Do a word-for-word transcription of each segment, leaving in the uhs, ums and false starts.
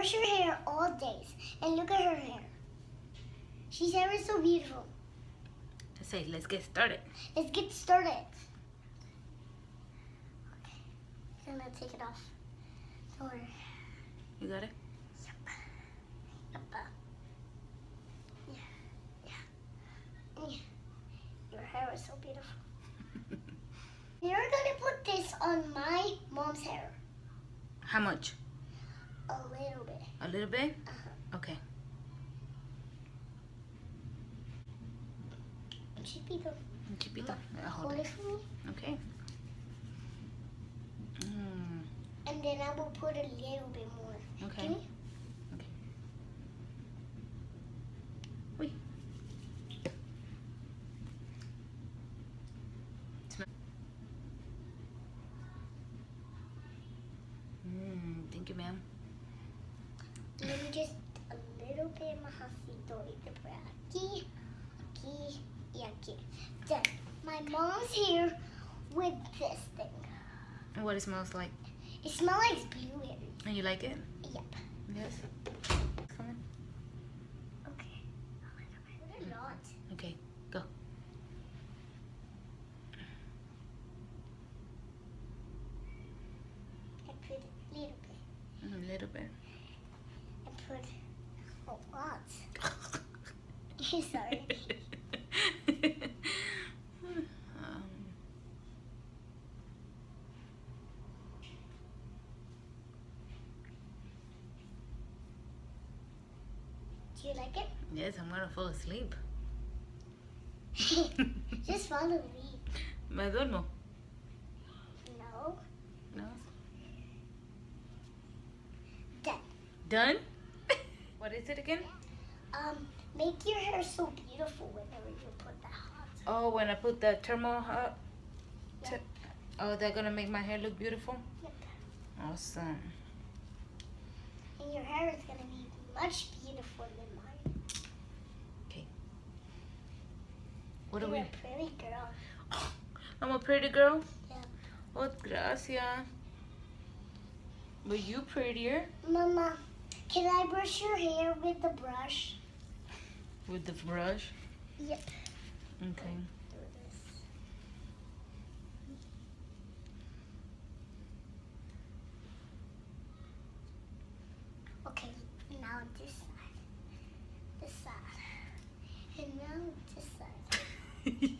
brush her hair all days. And look at her hair. She's hair is so beautiful. Let's say, let's get started. Let's get started. Okay. I'm gonna take it off. Don't worry. You got it? Yep. Yep. Yeah. Yeah. Yeah. Your hair is so beautiful. You're gonna put this on my mom's hair. How much? A little bit. A little bit? Uh-huh. Okay. Chipito. Chipito. Yeah, hold Hold it. it for me. Okay. Mm. And then I will put a little bit more. Okay. Give me. Okay. Wait. Mm, thank you, ma'am. Let me just a little bit majacito y por aquí, aquí y aquí. Then my mom's here with this thing. And what it smells like? It smells like blueberry. And you like it? Yep. Yes. Come on. Okay. Oh my god, I put a lot. Okay, go. I put a little bit. Mm, a little bit. I put a lot. Sorry. um, Do you like it? yes, I'm gonna fall asleep. Just follow me. Me duermo. No. No. Done. Done? What is it again? Um, make your hair so beautiful whenever you put the hot. Oh, when I put the thermal hot. Yep. Oh, they're gonna make my hair look beautiful? Yep. Awesome. And your hair is gonna be much beautiful than mine. Okay. What are You're we? a pretty girl. I'm a pretty girl? Yeah. Oh, gracias. But you prettier. Mama, can I brush your hair with the brush? With the brush? Yep. Okay. Do this. Okay, now this side. This side. And now this side.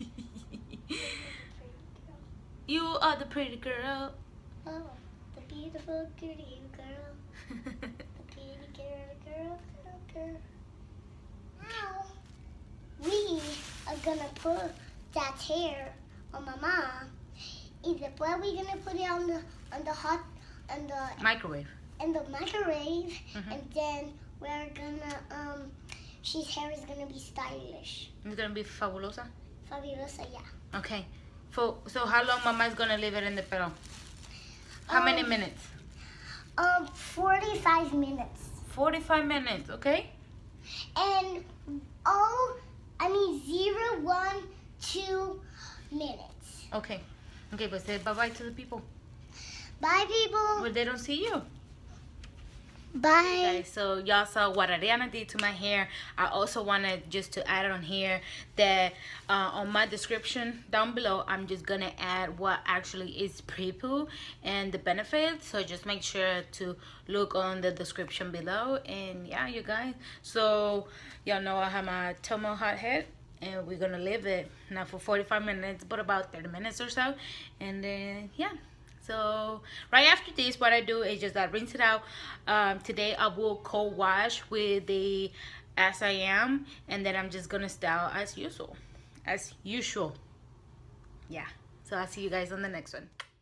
You are the pretty girl. Oh, the beautiful goody girl. The pretty girl, girl, girl, girl. Now, we are gonna put that hair on my mom. And then we're gonna put it on the on the hot on the Microwave. in the microwave, Mhm. and then we're gonna um, she's hair is gonna be stylish, It's gonna be fabulosa. fabulosa, yeah. Okay. For, so how long Mama is gonna leave it in the pelo? How many Um, minutes? Um, forty-five minutes. forty-five minutes, okay? And oh, I mean zero, one, two minutes. Okay. Okay, but say bye-bye to the people. Bye, people. But they don't see you. Bye. Guys, so y'all saw what Ariana did to my hair. I also wanted just to add on here that uh, on my description down below, I'm just gonna add what actually is pre-poo and the benefits. So just make sure to look on the description below. And yeah, you guys, so y'all know I have my Tomo hot head, and we're gonna leave it now for forty-five minutes, but about thirty minutes or so. And then yeah. So right after this, what I do is just I rinse it out. Um, today I will cold wash with the As I Am, and then I'm just gonna style as usual, as usual. Yeah. So I'll see you guys on the next one.